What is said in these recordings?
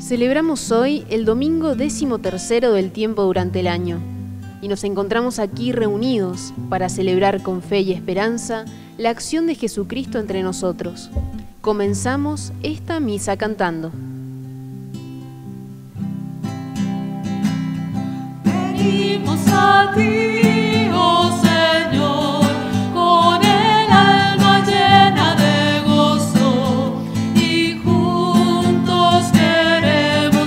Celebramos hoy el domingo 13º del tiempo durante el año y nos encontramos aquí reunidos para celebrar con fe y esperanza la acción de Jesucristo entre nosotros. Comenzamos esta misa cantando. Venimos a ti, oh Señor, con el alma llena de gozo y juntos queremos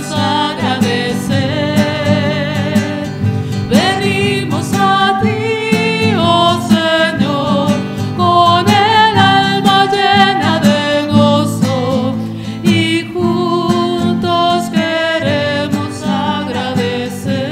agradecer. Venimos a ti, oh Señor, con el alma llena de gozo y juntos queremos agradecer.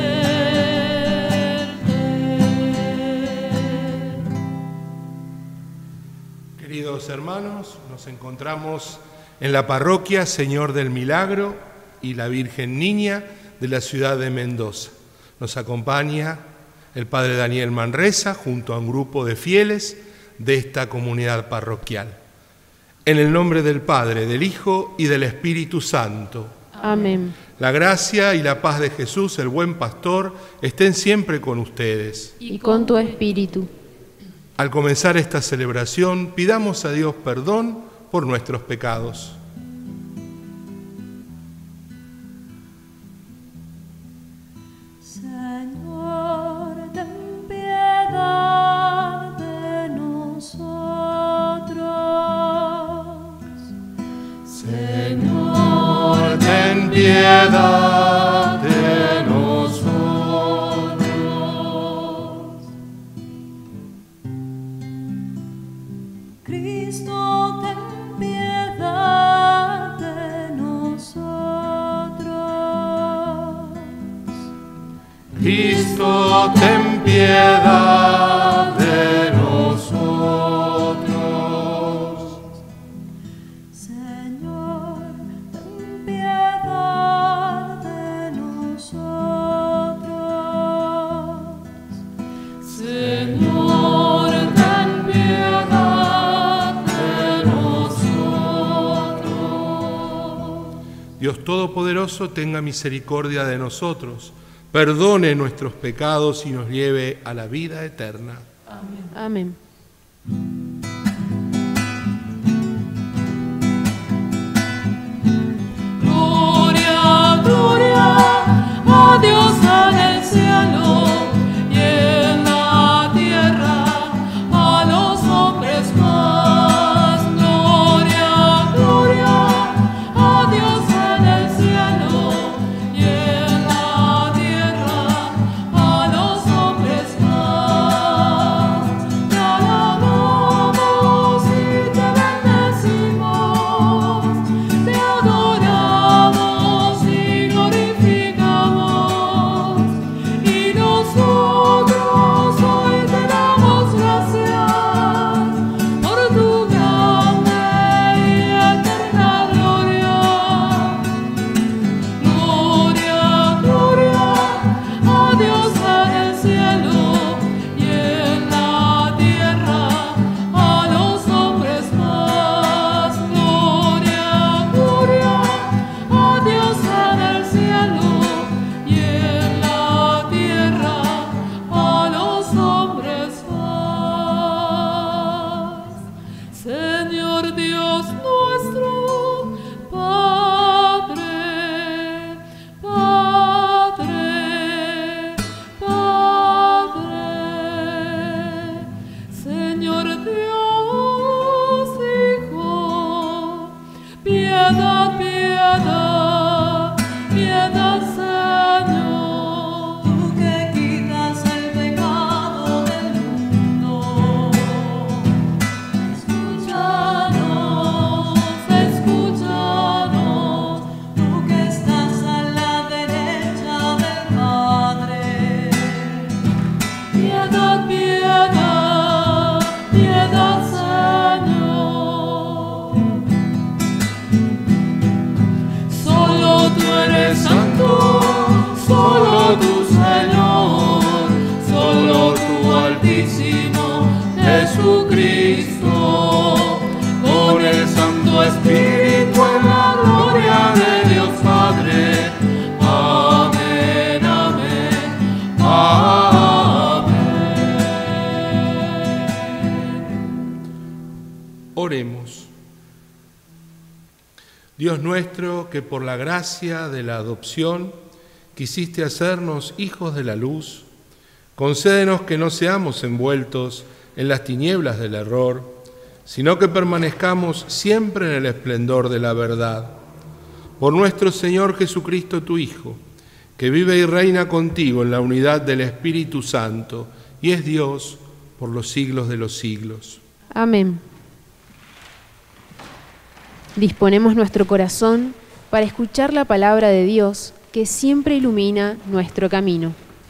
Queridos hermanos, nos encontramos en la parroquia Señor del Milagro y la Virgen Niña de la ciudad de Mendoza. Nos acompaña el Padre Daniel Manresa junto a un grupo de fieles de esta comunidad parroquial. En el nombre del Padre, del Hijo y del Espíritu Santo. Amén. La gracia y la paz de Jesús, el buen pastor, estén siempre con ustedes. Y con tu espíritu. Al comenzar esta celebración, pidamos a Dios perdón por nuestros pecados. Señor, ten piedad de nosotros. Señor, ten piedad de nosotros. Cristo, ten piedad de nosotros. Cristo, ten piedad de nosotros. Señor, ten piedad de nosotros. Señor, ten piedad de nosotros. Dios Todopoderoso tenga misericordia de nosotros, perdone nuestros pecados y nos lleve a la vida eterna. Amén. Gloria, gloria a Dios en el cielo y en la tierra a los hombres más. Gloria, gloria a Dios en el cielo y en la tierra a los hombres más. Te alabamos y te bendecimos, te adoramos y glorificamos, y nosotros hoy te damos gracias por tu grande y eterna gloria. Gloria, gloria a Dios en el cielo y en la tierra a los hombres más. Gloria, gloria a Dios en el cielo y en la tierra a los hombres más. Señor Dios nuestro, Padre, Padre, Padre. Señor Dios Hijo, piedad, piedad, piedad, Señor. Tú que quitas el pecado del mundo, escúchanos, escúchanos. Tú que estás a la derecha del Padre. Piedad, piedad, piedad, Señor. Solo tú eres santo, solo tú, Señor, solo tú, Altísimo Jesucristo, con el Santo Espíritu en la gloria de Dios Padre. Dios nuestro, que por la gracia de la adopción quisiste hacernos hijos de la luz, concédenos que no seamos envueltos en las tinieblas del error, sino que permanezcamos siempre en el esplendor de la verdad. Por nuestro Señor Jesucristo, tu Hijo, que vive y reina contigo en la unidad del Espíritu Santo, y es Dios por los siglos de los siglos. Amén. Disponemos nuestro corazón para escuchar la palabra de Dios que siempre ilumina nuestro camino.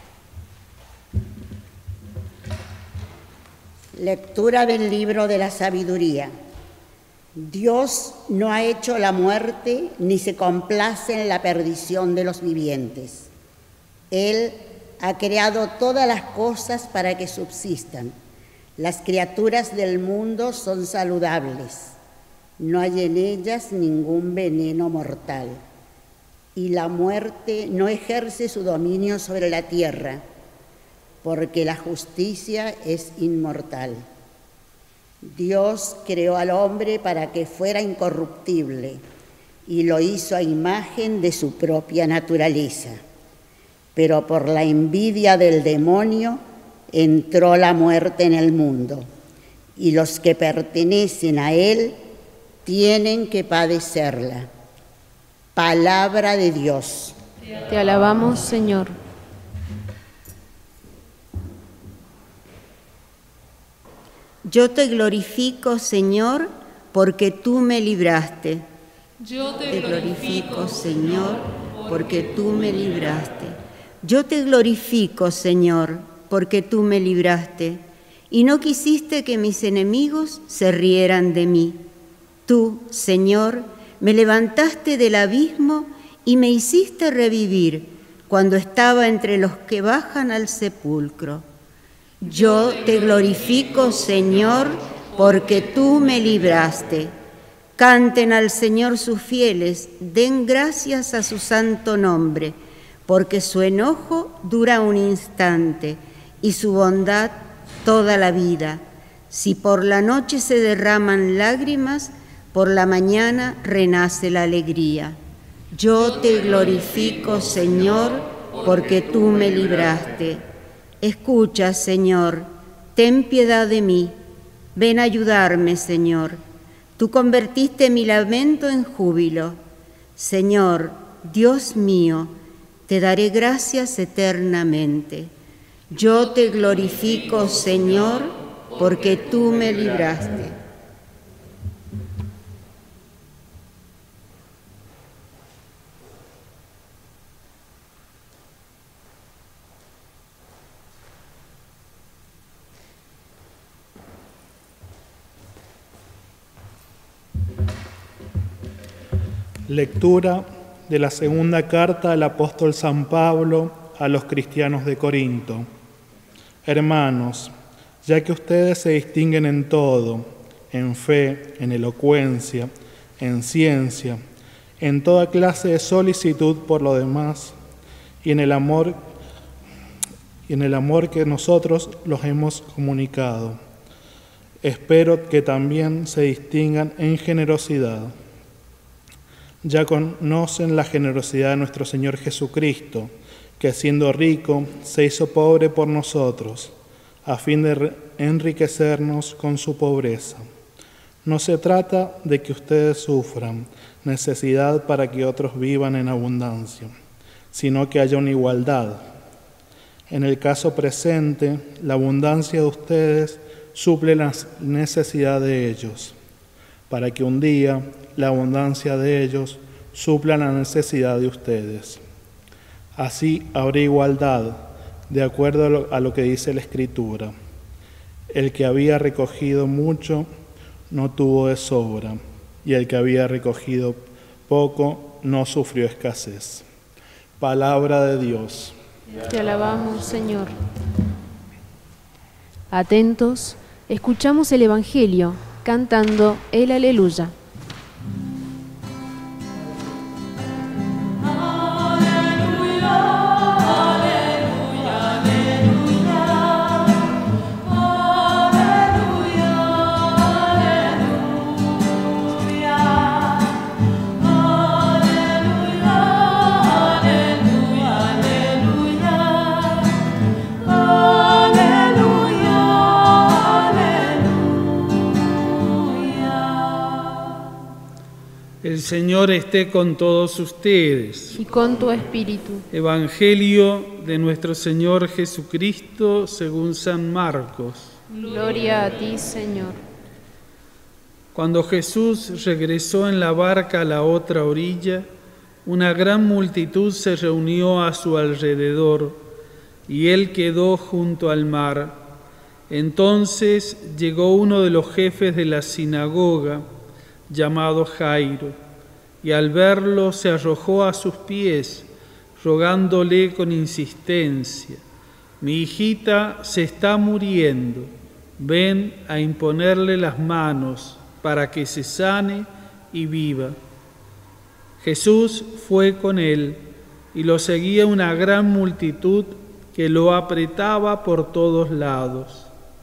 Lectura del libro de la sabiduría. Dios no ha hecho la muerte ni se complace en la perdición de los vivientes. Él ha creado todas las cosas para que subsistan. Las criaturas del mundo son saludables. No hay en ellas ningún veneno mortal. Y la muerte no ejerce su dominio sobre la tierra, porque la justicia es inmortal. Dios creó al hombre para que fuera incorruptible y lo hizo a imagen de su propia naturaleza. Pero por la envidia del demonio entró la muerte en el mundo, y los que pertenecen a él tienen que padecerla. Palabra de Dios. Te alabamos, Señor. Yo te glorifico, Señor, porque tú me libraste. Yo Te glorifico, Señor, porque tú me libraste. Yo te glorifico, Señor, porque tú me libraste, y no quisiste que mis enemigos se rieran de mí. Tú, Señor, me levantaste del abismo y me hiciste revivir cuando estaba entre los que bajan al sepulcro. Yo te glorifico, Señor, porque tú me libraste. Canten al Señor sus fieles, den gracias a su santo nombre, porque su enojo dura un instante y su bondad toda la vida. Si por la noche se derraman lágrimas, por la mañana renace la alegría. Yo te glorifico, Señor, porque tú me libraste. Escucha, Señor, ten piedad de mí. Ven a ayudarme, Señor. Tú convertiste mi lamento en júbilo. Señor, Dios mío, te daré gracias eternamente. Yo te glorifico, Señor, porque tú me libraste. Lectura de la segunda carta del apóstol San Pablo a los cristianos de Corinto. Hermanos, ya que ustedes se distinguen en todo, en fe, en elocuencia, en ciencia, en toda clase de solicitud por lo demás, y en el amor que nosotros los hemos comunicado, espero que también se distingan en generosidad. Ya conocen la generosidad de nuestro Señor Jesucristo, que siendo rico se hizo pobre por nosotros, a fin de enriquecernos con su pobreza. No se trata de que ustedes sufran necesidad para que otros vivan en abundancia, sino que haya una igualdad. En el caso presente, la abundancia de ustedes suple la necesidad de ellos, para que un día la abundancia de ellos supla la necesidad de ustedes. Así habrá igualdad, de acuerdo a lo que dice la Escritura. El que había recogido mucho no tuvo de sobra, y el que había recogido poco no sufrió escasez. Palabra de Dios. Te alabamos, Señor. Atentos, escuchamos el Evangelio cantando el Aleluya. Aleluya, El Señor esté con todos ustedes. Y con tu espíritu. Evangelio de nuestro Señor Jesucristo según San Marcos. Gloria a ti, Señor. Cuando Jesús regresó en la barca a la otra orilla, una gran multitud se reunió a su alrededor, y él quedó junto al mar. Entonces llegó uno de los jefes de la sinagoga, llamado Jairo, y al verlo se arrojó a sus pies, rogándole con insistencia: «Mi hijita se está muriendo, ven a imponerle las manos para que se sane y viva». Jesús fue con él, y lo seguía una gran multitud que lo apretaba por todos lados.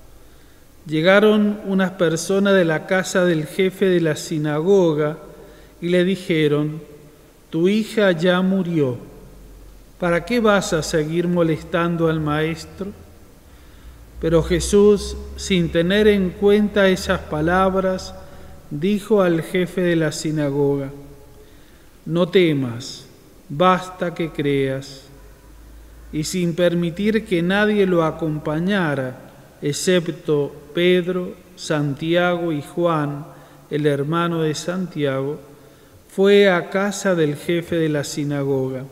Llegaron unas personas de la casa del jefe de la sinagoga y le dijeron: «Tu hija ya murió. ¿Para qué vas a seguir molestando al maestro?». Pero Jesús, sin tener en cuenta esas palabras, dijo al jefe de la sinagoga: «No temas, basta que creas». Y sin permitir que nadie lo acompañara, excepto Pedro, Santiago y Juan, el hermano de Santiago, fue a casa del jefe de la sinagoga.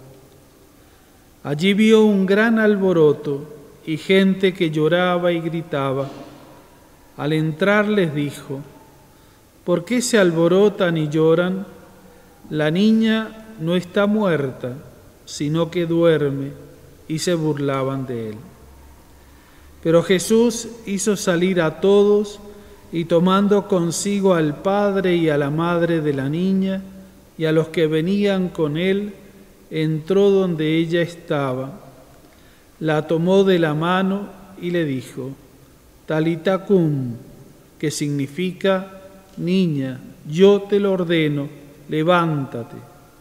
Allí vio un gran alboroto y gente que lloraba y gritaba. Al entrar les dijo: «¿Por qué se alborotan y lloran? La niña no está muerta, sino que duerme», y se burlaban de él. Pero Jesús hizo salir a todos, y tomando consigo al padre y a la madre de la niña y a los que venían con él, entró donde ella estaba, la tomó de la mano y le dijo: «Talita cum», que significa: «Niña, yo te lo ordeno, levántate».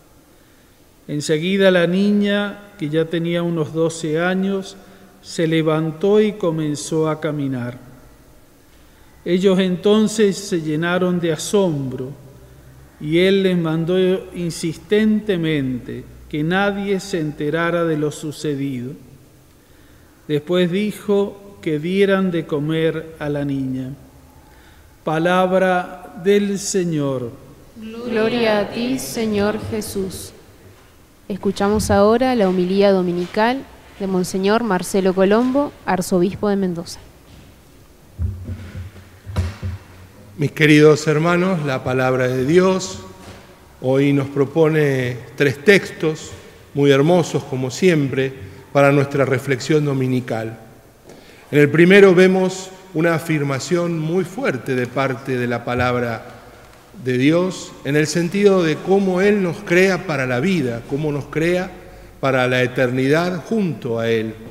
Enseguida la niña, que ya tenía unos 12 años, se levantó y comenzó a caminar. Ellos entonces se llenaron de asombro, y él les mandó insistentemente que nadie se enterara de lo sucedido. Después dijo que dieran de comer a la niña. Palabra del Señor. Gloria a ti, Señor Jesús. Escuchamos ahora la homilía dominical de Monseñor Marcelo Colombo, arzobispo de Mendoza. Mis queridos hermanos, la palabra de Dios hoy nos propone 3 textos muy hermosos, como siempre, para nuestra reflexión dominical. En el primero vemos una afirmación muy fuerte de parte de la palabra de Dios, en el sentido de cómo Él nos crea para la vida, cómo nos crea para la eternidad junto a Él.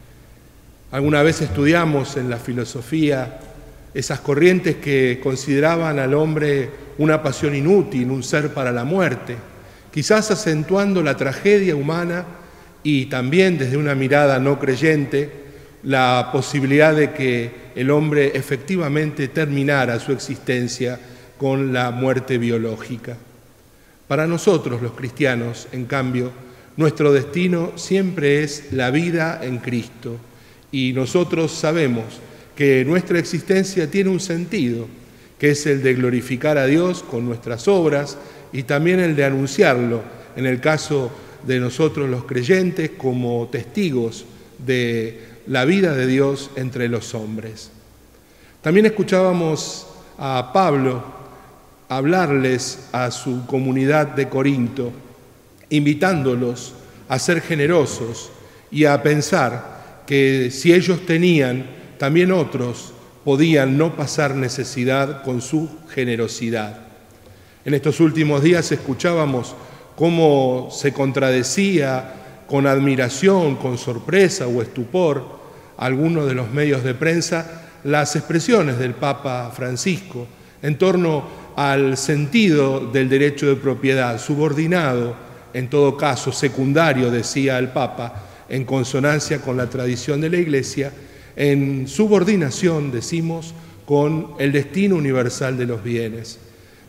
Alguna vez estudiamos en la filosofía esas corrientes que consideraban al hombre una pasión inútil, un ser para la muerte, quizás acentuando la tragedia humana y también desde una mirada no creyente la posibilidad de que el hombre efectivamente terminara su existencia con la muerte biológica. Para nosotros los cristianos, en cambio, nuestro destino siempre es la vida en Cristo, y nosotros sabemos que nuestra existencia tiene un sentido, que es el de glorificar a Dios con nuestras obras y también el de anunciarlo, en el caso de nosotros los creyentes, como testigos de la vida de Dios entre los hombres. También escuchábamos a Pablo hablarles a su comunidad de Corinto, invitándolos a ser generosos y a pensar que si ellos tenían, también otros podían no pasar necesidad con su generosidad. En estos últimos días escuchábamos cómo se contradecía con admiración, con sorpresa o estupor, algunos de los medios de prensa, las expresiones del Papa Francisco en torno al sentido del derecho de propiedad, subordinado, en todo caso secundario, decía el Papa, en consonancia con la tradición de la Iglesia, en subordinación, decimos, con el destino universal de los bienes.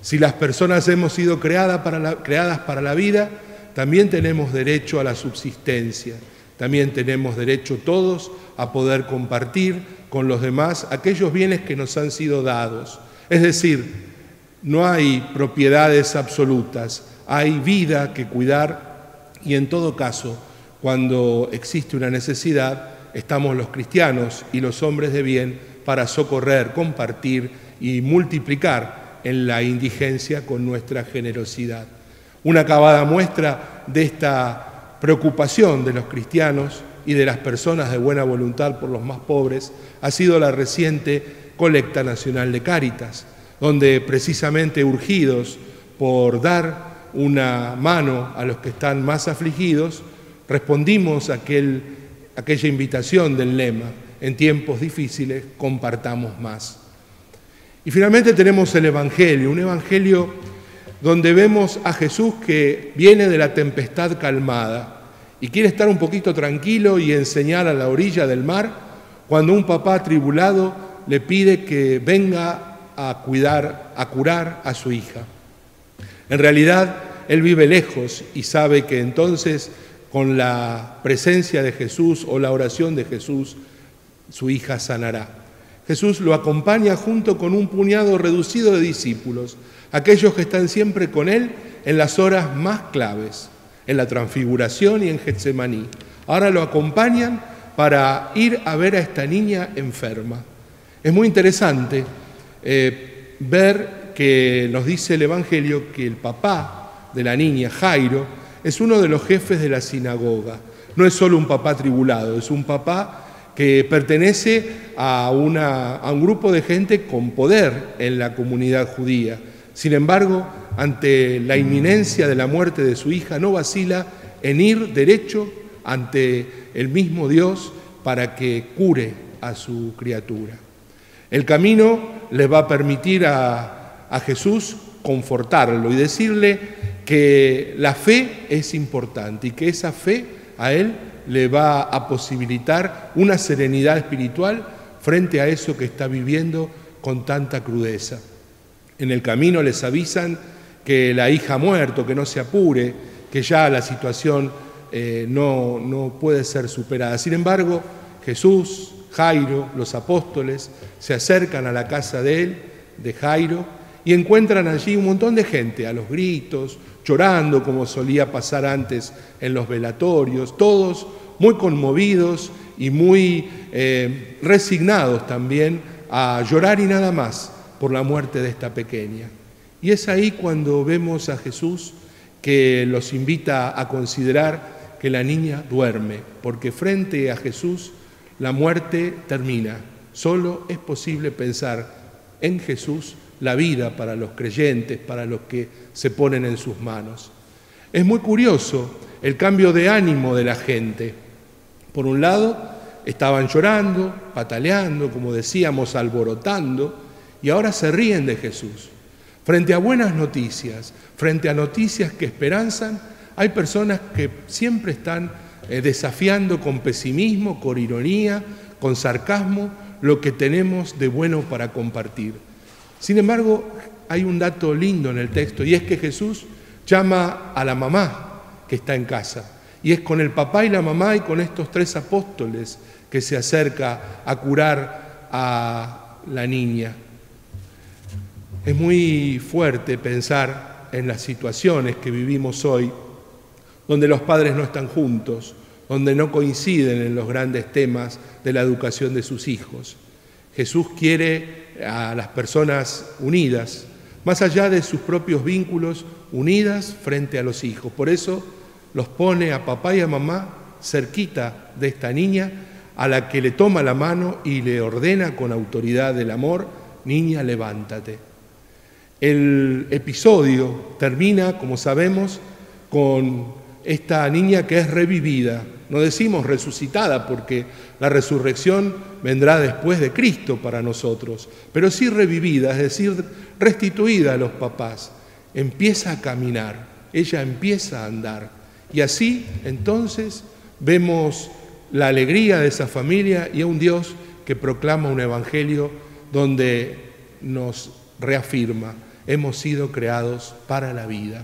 Si las personas hemos sido creadas para la vida, también tenemos derecho a la subsistencia. También tenemos derecho todos a poder compartir con los demás aquellos bienes que nos han sido dados. Es decir, no hay propiedades absolutas, hay vida que cuidar y en todo caso, cuando existe una necesidad, estamos los cristianos y los hombres de bien para socorrer, compartir y multiplicar en la indigencia con nuestra generosidad. Una acabada muestra de esta preocupación de los cristianos y de las personas de buena voluntad por los más pobres ha sido la reciente colecta nacional de Cáritas, donde precisamente urgidos por dar una mano a los que están más afligidos, respondimos a aquella invitación del lema: en tiempos difíciles compartamos más. Y finalmente tenemos el Evangelio, un Evangelio donde vemos a Jesús que viene de la tempestad calmada y quiere estar un poquito tranquilo y enseñar a la orilla del mar, cuando un papá atribulado le pide que venga a curar a su hija. En realidad, él vive lejos y sabe que entonces, con la presencia de Jesús o la oración de Jesús, su hija sanará. Jesús lo acompaña junto con un puñado reducido de discípulos, aquellos que están siempre con él en las horas más claves, en la transfiguración y en Getsemaní. Ahora lo acompañan para ir a ver a esta niña enferma. Es muy interesante ver que nos dice el Evangelio que el papá de la niña, Jairo, es uno de los jefes de la sinagoga. No es solo un papá atribulado, es un papá que pertenece a un grupo de gente con poder en la comunidad judía. Sin embargo, ante la inminencia de la muerte de su hija, no vacila en ir derecho ante el mismo Dios para que cure a su criatura. El camino le va a permitir a Jesús confortarlo y decirle que la fe es importante y que esa fe a él le va a posibilitar una serenidad espiritual frente a eso que está viviendo con tanta crudeza. En el camino les avisan que la hija ha muerto, que no se apure, que ya la situación no puede ser superada. Sin embargo, Jesús, Jairo, los apóstoles se acercan a la casa de él, de Jairo, y encuentran allí un montón de gente, a los gritos, llorando como solía pasar antes en los velatorios, todos muy conmovidos y muy resignados también a llorar y nada más por la muerte de esta pequeña. Y es ahí cuando vemos a Jesús que los invita a considerar que la niña duerme, porque frente a Jesús la muerte termina. Solo es posible pensar en Jesús la vida para los creyentes, para los que se ponen en sus manos. Es muy curioso el cambio de ánimo de la gente. Por un lado, estaban llorando, pataleando, como decíamos, alborotando, y ahora se ríen de Jesús. Frente a buenas noticias, frente a noticias que esperanzan, hay personas que siempre están desafiando con pesimismo, con ironía, con sarcasmo, lo que tenemos de bueno para compartir. Sin embargo, hay un dato lindo en el texto, y es que Jesús llama a la mamá que está en casa. Y es con el papá y la mamá y con estos 3 apóstoles que se acerca a curar a la niña. Es muy fuerte pensar en las situaciones que vivimos hoy, donde los padres no están juntos, donde no coinciden en los grandes temas de la educación de sus hijos. Jesús quiere a las personas unidas, más allá de sus propios vínculos, unidas frente a los hijos. Por eso los pone a papá y a mamá cerquita de esta niña, a la que le toma la mano y le ordena con autoridad del amor: niña, levántate. El episodio termina, como sabemos, con esta niña que es revivida. No decimos resucitada porque la resurrección vendrá después de Cristo para nosotros, pero sí revivida, es decir, restituida a los papás. Empieza a caminar, ella empieza a andar. Y así, entonces, vemos la alegría de esa familia y a un Dios que proclama un evangelio donde nos reafirma: hemos sido creados para la vida.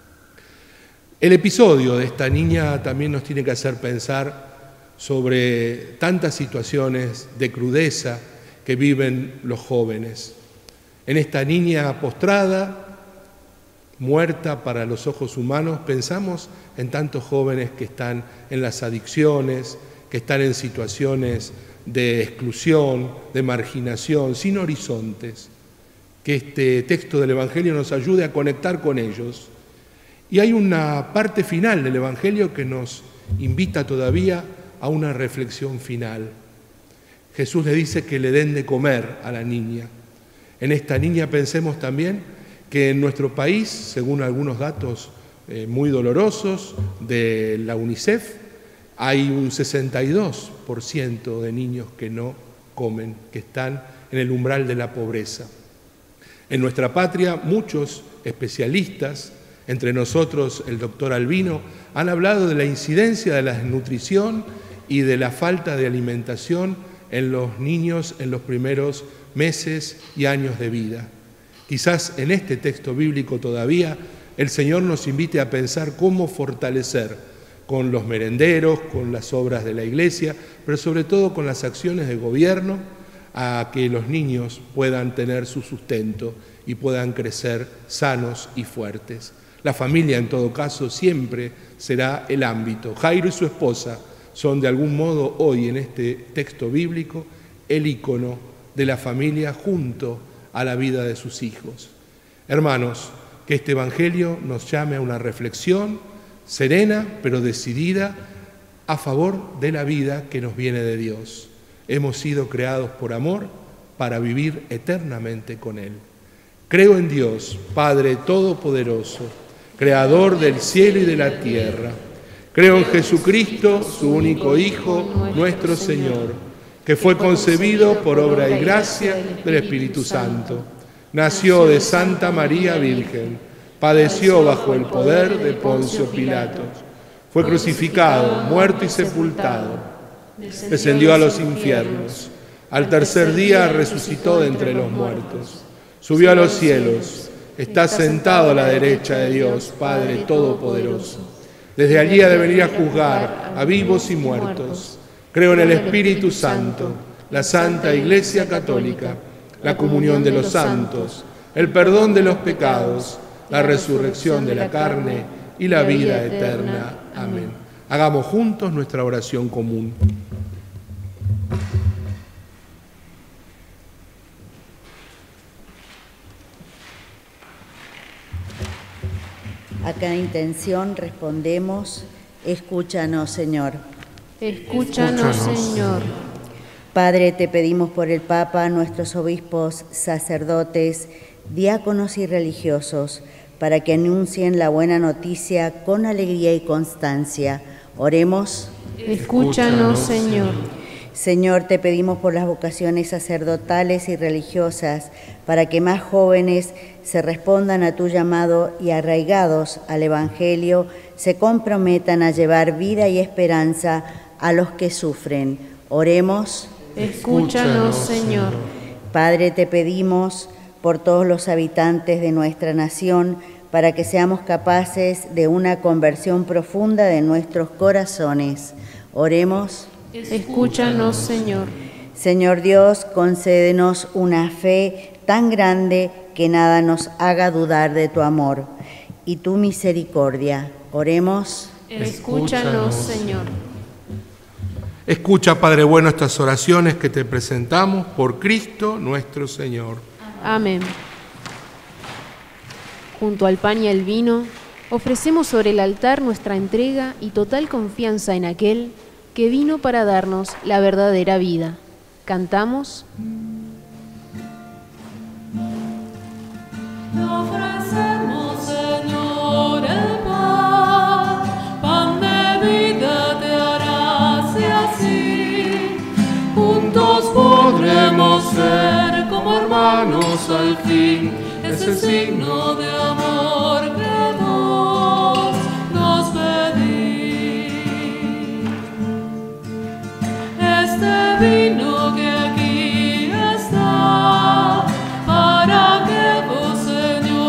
El episodio de esta niña también nos tiene que hacer pensar sobre tantas situaciones de crudeza que viven los jóvenes. En esta niña postrada, muerta para los ojos humanos, pensamos en tantos jóvenes que están en las adicciones, que están en situaciones de exclusión, de marginación, sin horizontes. Que este texto del Evangelio nos ayude a conectar con ellos. Y hay una parte final del Evangelio que nos invita todavía a una reflexión final. Jesús le dice que le den de comer a la niña. En esta niña pensemos también que en nuestro país, según algunos datos muy dolorosos de la UNICEF, hay un 62% de niños que no comen, que están en el umbral de la pobreza. En nuestra patria, muchos especialistas, entre nosotros el doctor Albino, han hablado de la incidencia de la desnutrición y de la falta de alimentación en los niños en los primeros meses y años de vida. Quizás en este texto bíblico todavía el Señor nos invite a pensar cómo fortalecer con los merenderos, con las obras de la Iglesia, pero sobre todo con las acciones de gobierno, a que los niños puedan tener su sustento y puedan crecer sanos y fuertes. La familia, en todo caso, siempre será el ámbito. Jairo y su esposa son de algún modo hoy en este texto bíblico el ícono de la familia junto a la vida de sus hijos. Hermanos, que este Evangelio nos llame a una reflexión serena pero decidida a favor de la vida que nos viene de Dios. Hemos sido creados por amor para vivir eternamente con Él. Creo en Dios, Padre Todopoderoso, Creador del cielo y de la tierra. Creo en Jesucristo, su único Hijo, nuestro Señor, que fue concebido por obra y gracia del Espíritu Santo. Nació de Santa María Virgen, padeció bajo el poder de Poncio Pilato, fue crucificado, muerto y sepultado, descendió a los infiernos, al tercer día resucitó de entre los muertos, subió a los cielos, está sentado a la derecha de Dios, Padre Todopoderoso. Desde allí ha de venir a juzgar a vivos y muertos. Creo en el Espíritu Santo, la Santa Iglesia Católica, la comunión de los santos, el perdón de los pecados, la resurrección de la carne y la vida eterna. Amén. Hagamos juntos nuestra oración común. A cada intención respondemos, escúchanos, Señor. Escúchanos, Señor. Padre, te pedimos por el Papa, nuestros obispos, sacerdotes, diáconos y religiosos, para que anuncien la buena noticia con alegría y constancia. Oremos. Escúchanos, Señor. Señor, te pedimos por las vocaciones sacerdotales y religiosas, para que más jóvenes se respondan a tu llamado y arraigados al Evangelio, se comprometan a llevar vida y esperanza a los que sufren. Oremos. Escúchanos, Señor. Padre, te pedimos por todos los habitantes de nuestra nación, para que seamos capaces de una conversión profunda de nuestros corazones. Oremos. Escúchanos, Señor. Señor Dios, concédenos una fe tan grande que nada nos haga dudar de tu amor y tu misericordia. Oremos. Escúchanos, Señor. Escucha, Padre bueno, estas oraciones que te presentamos por Cristo nuestro Señor. Amén. Junto al pan y al vino, ofrecemos sobre el altar nuestra entrega y total confianza en aquel que vino para darnos la verdadera vida. Cantamos. Te ofrecemos, Señor, el pan de vida te harás y así juntos podremos ser como hermanos al fin. Es el signo de amor que nos pedís. Este vino que aquí está, para que vos, Señor,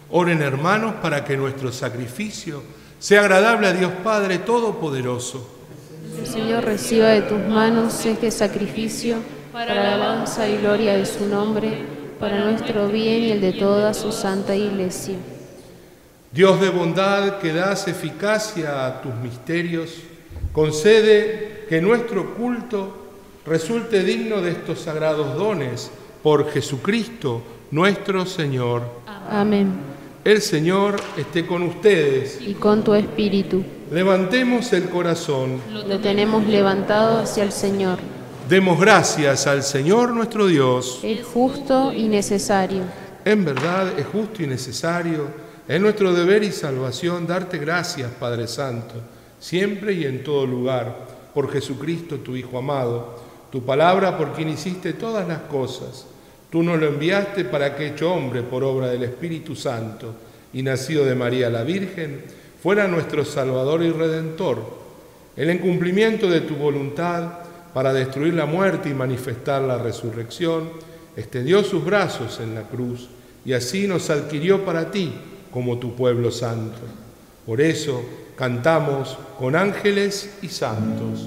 Oren, hermanos, para que nuestro sacrificio sea agradable a Dios Padre Todopoderoso. El Señor reciba de tus manos este sacrificio para la alabanza y gloria de su nombre, para nuestro bien y el de toda su santa Iglesia. Dios de bondad, que das eficacia a tus misterios, concede que nuestro culto resulte digno de estos sagrados dones, por Jesucristo nuestro Señor. Amén. El Señor esté con ustedes. Y con tu espíritu. Levantemos el corazón. Lo tenemos levantado hacia el Señor. Demos gracias al Señor nuestro Dios. Es justo y necesario. En verdad es justo y necesario, es nuestro deber y salvación darte gracias, Padre Santo, siempre y en todo lugar, por Jesucristo tu Hijo amado, tu palabra por quien hiciste todas las cosas. Tú nos lo enviaste para que, hecho hombre por obra del Espíritu Santo y nacido de María la Virgen, fuera nuestro Salvador y Redentor. En cumplimiento de tu voluntad, para destruir la muerte y manifestar la resurrección, extendió sus brazos en la cruz y así nos adquirió para ti como tu pueblo santo. Por eso cantamos con ángeles y santos.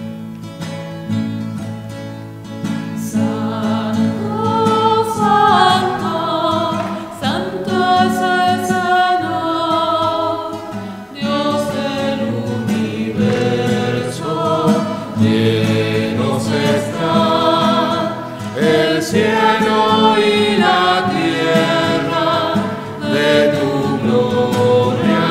Cielo y la tierra de tu gloria.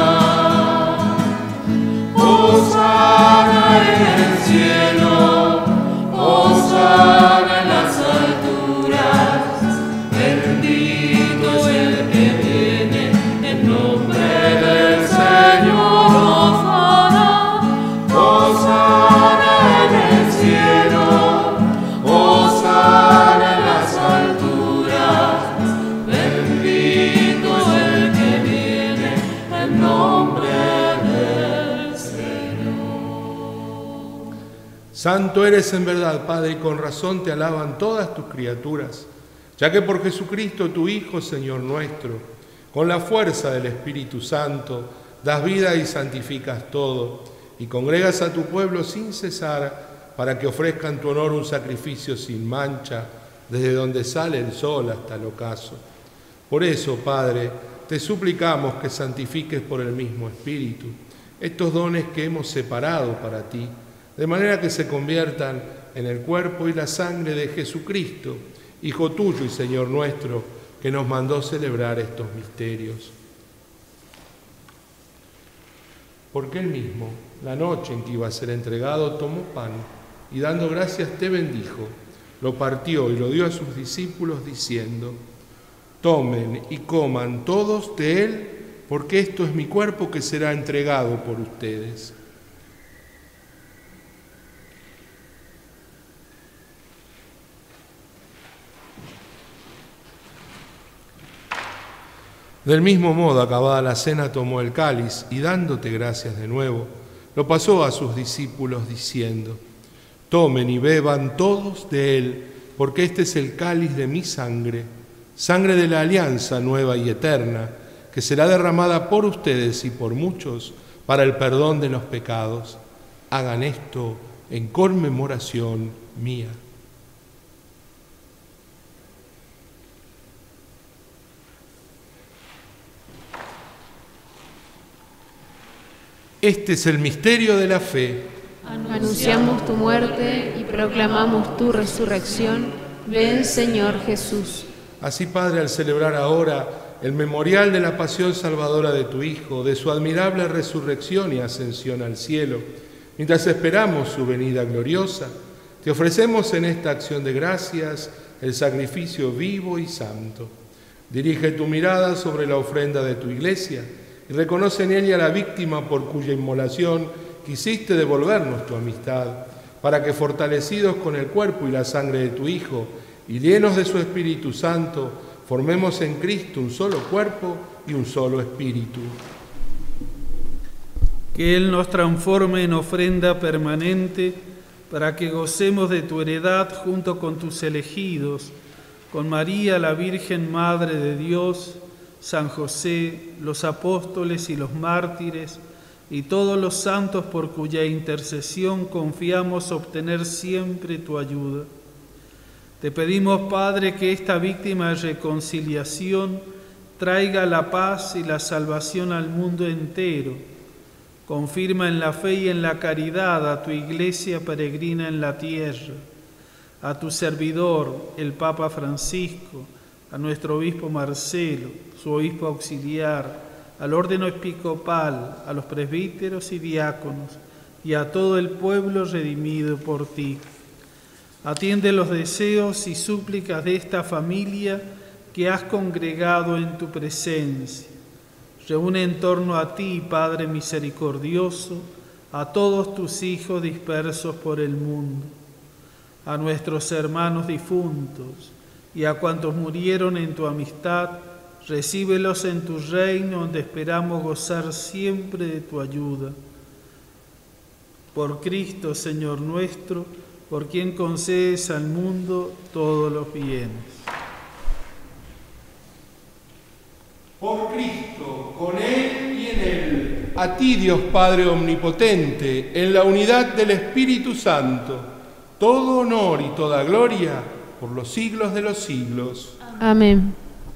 Hosana en el cielo, hosana en las alturas. Bendito es el que viene en nombre del Señor. Hosana, hosana en el cielo, hosana. Santo eres en verdad, Padre, y con razón te alaban todas tus criaturas, ya que por Jesucristo, tu Hijo, Señor nuestro, con la fuerza del Espíritu Santo, das vida y santificas todo, y congregas a tu pueblo sin cesar, para que ofrezcan tu honor un sacrificio sin mancha, desde donde sale el sol hasta el ocaso. Por eso, Padre, te suplicamos que santifiques por el mismo Espíritu estos dones que hemos separado para ti, de manera que se conviertan en el cuerpo y la sangre de Jesucristo, Hijo tuyo y Señor nuestro, que nos mandó celebrar estos misterios. Porque él mismo, la noche en que iba a ser entregado, tomó pan y dando gracias te bendijo, lo partió y lo dio a sus discípulos diciendo: tomen y coman todos de él, porque esto es mi cuerpo que será entregado por ustedes. Del mismo modo, acabada la cena, tomó el cáliz y dándote gracias de nuevo, lo pasó a sus discípulos diciendo: tomen y beban todos de él, porque este es el cáliz de mi sangre, sangre de la alianza nueva y eterna, que será derramada por ustedes y por muchos para el perdón de los pecados. Hagan esto en conmemoración mía. Este es el misterio de la fe. Anunciamos tu muerte y proclamamos tu resurrección. Ven, Señor Jesús. Así, Padre, al celebrar ahora el memorial de la pasión salvadora de tu Hijo, de su admirable resurrección y ascensión al cielo, mientras esperamos su venida gloriosa, te ofrecemos en esta acción de gracias el sacrificio vivo y santo. Dirige tu mirada sobre la ofrenda de tu Iglesia y reconoce en ella la víctima por cuya inmolación quisiste devolvernos tu amistad, para que, fortalecidos con el cuerpo y la sangre de tu Hijo y llenos de su Espíritu Santo, formemos en Cristo un solo cuerpo y un solo espíritu. Que Él nos transforme en ofrenda permanente, para que gocemos de tu heredad junto con tus elegidos, con María, la Virgen Madre de Dios, San José, los apóstoles y los mártires, y todos los santos por cuya intercesión confiamos obtener siempre tu ayuda. Te pedimos, Padre, que esta víctima de reconciliación traiga la paz y la salvación al mundo entero. Confirma en la fe y en la caridad a tu Iglesia peregrina en la tierra, a tu servidor, el Papa Francisco, a nuestro obispo Marcelo, su obispo auxiliar, al orden episcopal, a los presbíteros y diáconos, y a todo el pueblo redimido por ti. Atiende los deseos y súplicas de esta familia que has congregado en tu presencia. Reúne en torno a ti, Padre misericordioso, a todos tus hijos dispersos por el mundo, a nuestros hermanos difuntos y a cuantos murieron en tu amistad. Recíbelos en tu reino, donde esperamos gozar siempre de tu ayuda. Por Cristo, Señor nuestro, por quien concedes al mundo todos los bienes. Por Cristo, con Él y en Él. A ti, Dios Padre Omnipotente, en la unidad del Espíritu Santo, todo honor y toda gloria por los siglos de los siglos. Amén.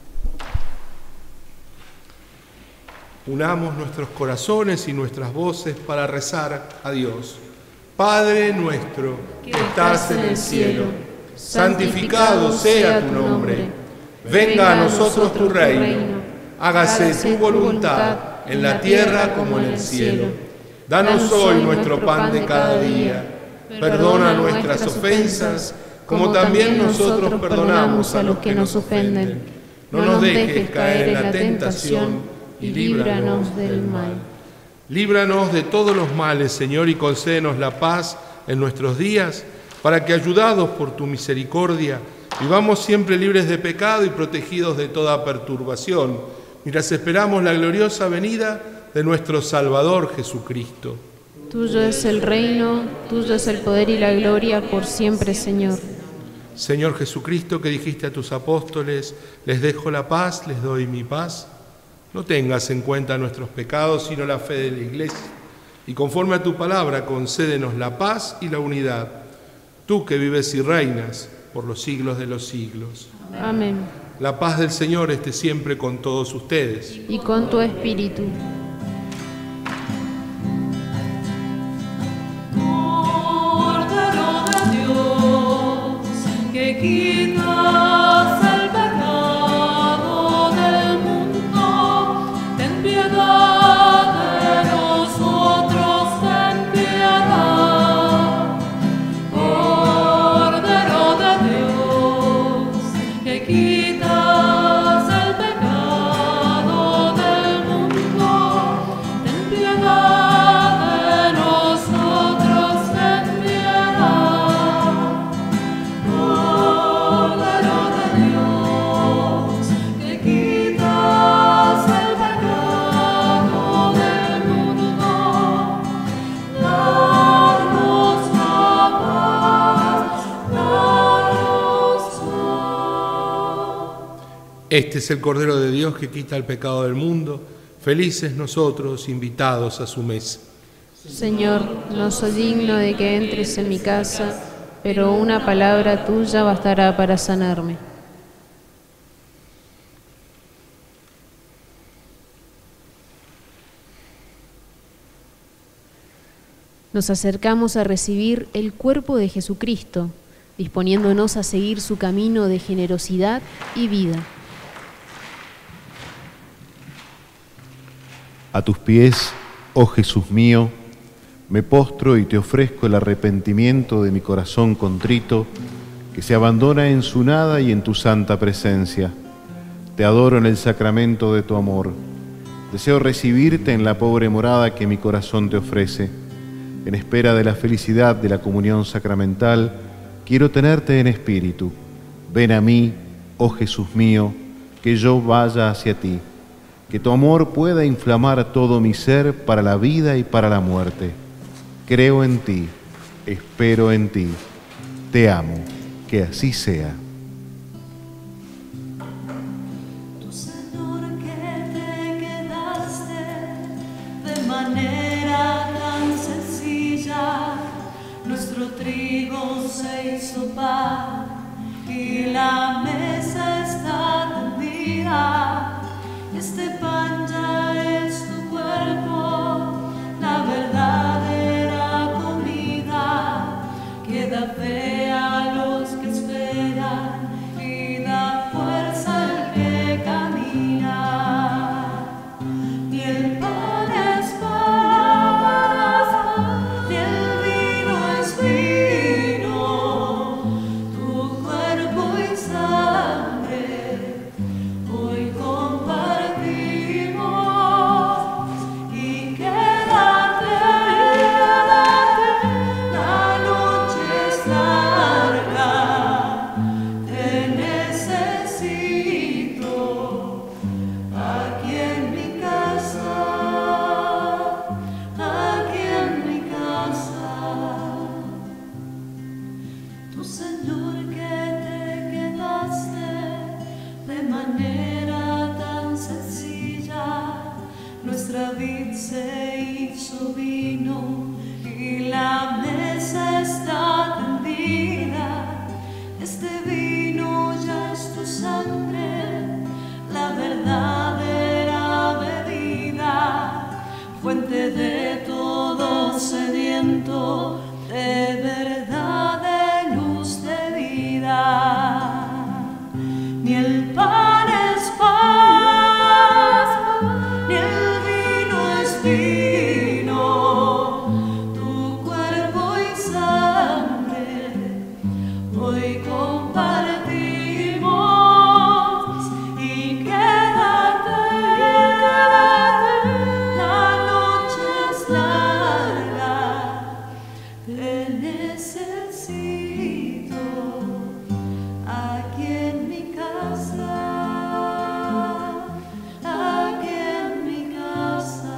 Unamos nuestros corazones y nuestras voces para rezar a Dios. Padre nuestro, que estás en el cielo, santificado sea tu nombre. Venga a nosotros tu reino. Hágase tu voluntad en la tierra como en el cielo. Danos hoy nuestro pan de cada día. Perdona nuestras ofensas, como también nosotros perdonamos a los que nos ofenden. No nos dejes caer en la tentación y líbranos del mal. Líbranos de todos los males, Señor, y concédenos la paz en nuestros días, para que, ayudados por tu misericordia, vivamos siempre libres de pecado y protegidos de toda perturbación, mientras esperamos la gloriosa venida de nuestro Salvador Jesucristo. Tuyo es el reino, tuyo es el poder y la gloria por siempre, Señor. Señor Jesucristo, que dijiste a tus apóstoles, les dejo la paz, les doy mi paz. No tengas en cuenta nuestros pecados, sino la fe de la Iglesia. Y conforme a tu palabra, concédenos la paz y la unidad. Tú que vives y reinas por los siglos de los siglos. Amén. La paz del Señor esté siempre con todos ustedes. Y con tu espíritu. Cordero de Dios, que quitas el pecado del mundo, ten piedad de nosotros, ten piedad. Cordero de Dios, que quitas el pecado del mundo, ten piedad de nosotros, ten piedad. Cordero de Dios, que quitas el pecado del mundo, danos la paz, danos paz. Este es el Cordero de Dios que quita el pecado del mundo. Felices nosotros, invitados a su mesa. Señor, no soy digno de que entres en mi casa, pero una palabra tuya bastará para sanarme. Nos acercamos a recibir el cuerpo de Jesucristo, disponiéndonos a seguir su camino de generosidad y vida. A tus pies, oh Jesús mío, me postro y te ofrezco el arrepentimiento de mi corazón contrito, que se abandona en su nada y en tu santa presencia. Te adoro en el sacramento de tu amor. Deseo recibirte en la pobre morada que mi corazón te ofrece. En espera de la felicidad de la comunión sacramental, quiero tenerte en espíritu. Ven a mí, oh Jesús mío, que yo vaya hacia ti. Que tu amor pueda inflamar todo mi ser para la vida y para la muerte. Creo en ti, espero en ti, te amo, que así sea. Tu Señor que se hizo pan y la mesa está tendida. Este pan ya es tu cuerpo, la verdadera comida que da fe a los que esperan y da fuerza al que camina. Y el pan es paz, y el vino es vino, tu cuerpo y sangre hoy compartimos. Y quédate, la noche es larga, te necesito aquí en mi casa, aquí en mi casa. Tu Señor que te quedaste de manera tan sencilla, nuestra vid se hizo vino y la mesa está tendida. Este vino ya es tu sangre, la verdadera bebida, fuente de todo sediento, de verdad, de luz, de vida. Ni el pan es paz, ni el vino es vino, tu cuerpo y sangre hoy compartimos. Y quédate, la noche es larga, te necesito aquí en mi casa, aquí en mi casa.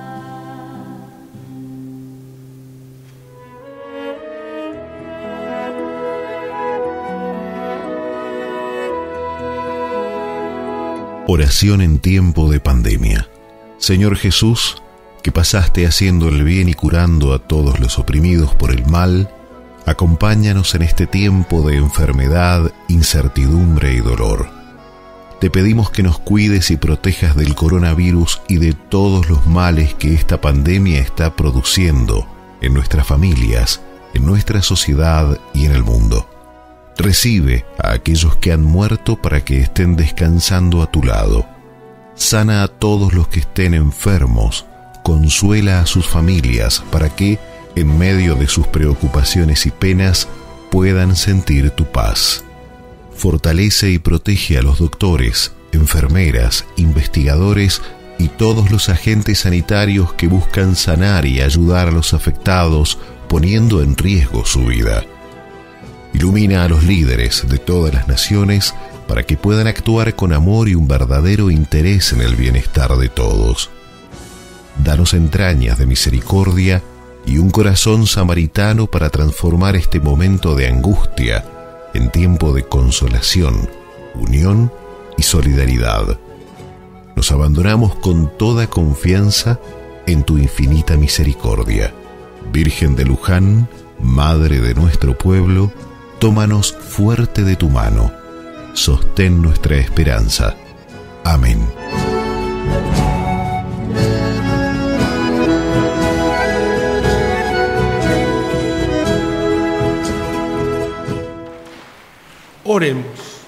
Oración en tiempo de pandemia. Señor Jesús, que pasaste haciendo el bien y curando a todos los oprimidos por el mal, acompáñanos en este tiempo de enfermedad, incertidumbre y dolor. Te pedimos que nos cuides y protejas del coronavirus y de todos los males que esta pandemia está produciendo en nuestras familias, en nuestra sociedad y en el mundo. Recibe a aquellos que han muerto para que estén descansando a tu lado. Sana a todos los que estén enfermos. Consuela a sus familias para que, en medio de sus preocupaciones y penas, puedan sentir tu paz. Fortalece y protege a los doctores, enfermeras, investigadores y todos los agentes sanitarios que buscan sanar y ayudar a los afectados, poniendo en riesgo su vida. Ilumina a los líderes de todas las naciones para que puedan actuar con amor y un verdadero interés en el bienestar de todos. Danos entrañas de misericordia y un corazón samaritano para transformar este momento de angustia en tiempo de consolación, unión y solidaridad. Nos abandonamos con toda confianza en tu infinita misericordia. Virgen de Luján, Madre de nuestro pueblo, tómanos fuerte de tu mano. Sostén nuestra esperanza. Amén. Oremos.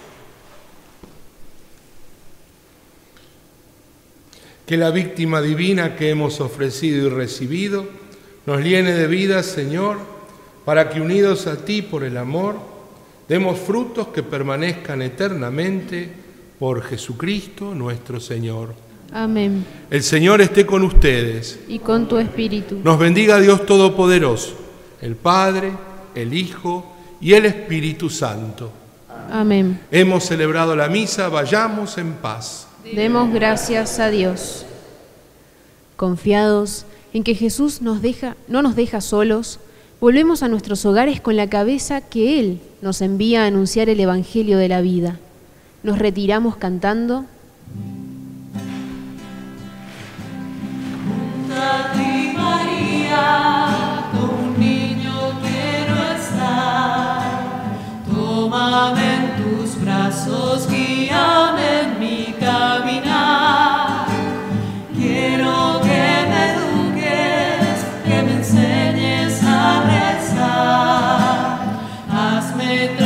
Que la víctima divina que hemos ofrecido y recibido nos llene de vida, Señor, para que unidos a ti por el amor, demos frutos que permanezcan eternamente por Jesucristo nuestro Señor. Amén. El Señor esté con ustedes. Y con tu espíritu. Nos bendiga Dios Todopoderoso, el Padre, el Hijo y el Espíritu Santo. Amén. Hemos celebrado la misa, vayamos en paz. Demos gracias a Dios. Confiados en que Jesús no nos deja solos, volvemos a nuestros hogares con la cabeza que Él nos envía a anunciar el Evangelio de la vida. Nos retiramos cantando. Junto a ti, María, con un niño quiero estar. Tómame en tus brazos, guíame en mi caminar. Quiero que me eduques, que me enseñes a rezar. Hazme